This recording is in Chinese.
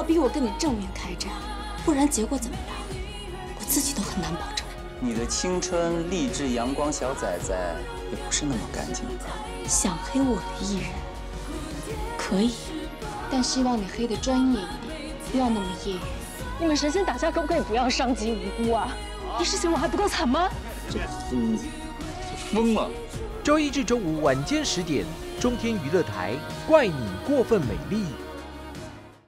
要逼我跟你正面开战，不然结果怎么样，我自己都很难保证。 你的青春励志阳光小崽崽也不是那么干净的。 想黑我的艺人可以，但希望你黑的专业一点，不要那么业余。 你们神仙打架可不可以不要伤及无辜啊？你事情我还不够惨吗？ 这疯子，疯了！ 周一至周五晚间10点，中天娱乐台《怪你过分美丽》。